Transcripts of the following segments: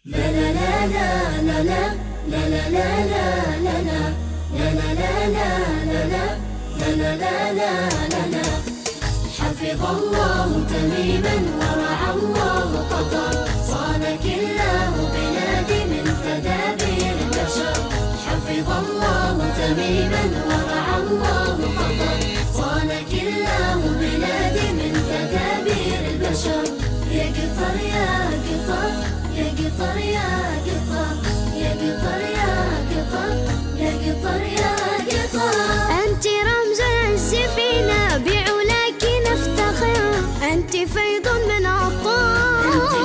لا لا لا لا لا لا لا لا لا لا لا لا لا لا لا. حفظ الله تميما ورعى الله قطر، صانك الله بلادي من تدابير البشر. حفظ الله تميما ورعى الله قطر، صانك الله بلادي من تدابير البشر. يا قطر يا قطر يا قطر يا قطر يا قطر يا قطر يا قطر يا قطر. أنت رمز العز فينا، بعلاك نفتخر، أنت فيض من عطاء،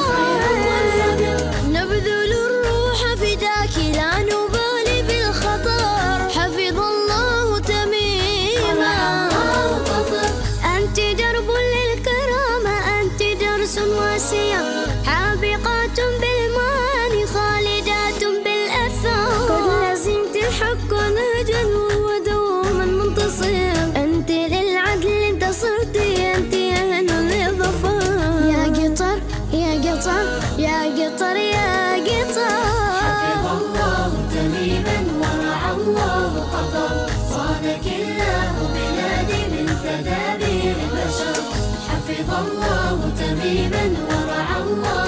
نبذل الروح فداك لا نبالي بالخطر. حفظ الله تميما، أنت درب للكرامة، أنت درس واسع، حابقات بالمان خالدات بالأثار. قد لزمت الحق نهجا ودوما منتصر، أنت للعدل انتصرتي، أنت أهل للظفر. يا قطر يا قطر يا قطر يا قطر. حفظ الله تميما ورعى الله قطر، صانك الله بلادي من تدابير البشر. حفظ الله تميما ورعى الله